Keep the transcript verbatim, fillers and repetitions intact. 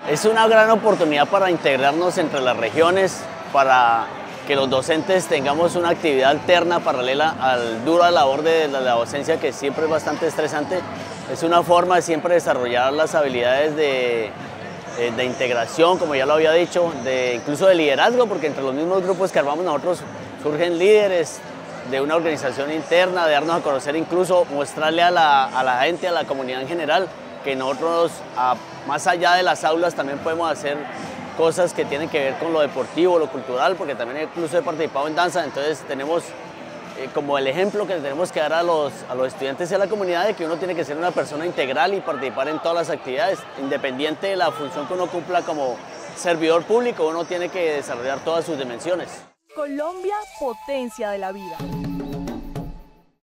Es una gran oportunidad para integrarnos entre las regiones, para que los docentes tengamos una actividad alterna, paralela al dura labor de la, la docencia, que siempre es bastante estresante. Es una forma de siempre desarrollar las habilidades de, de, de integración, como ya lo había dicho, de, incluso de liderazgo, porque entre los mismos grupos que armamos nosotros surgen líderes de una organización interna, de darnos a conocer, incluso mostrarle a la, a la gente, a la comunidad en general, que nosotros, a, más allá de las aulas, también podemos hacer cosas que tienen que ver con lo deportivo, lo cultural, porque también incluso he participado en danza. Entonces tenemos eh, como el ejemplo que tenemos que dar a los, a los estudiantes y a la comunidad de que uno tiene que ser una persona integral y participar en todas las actividades, independiente de la función que uno cumpla como servidor público. Uno tiene que desarrollar todas sus dimensiones. Colombia, potencia de la vida.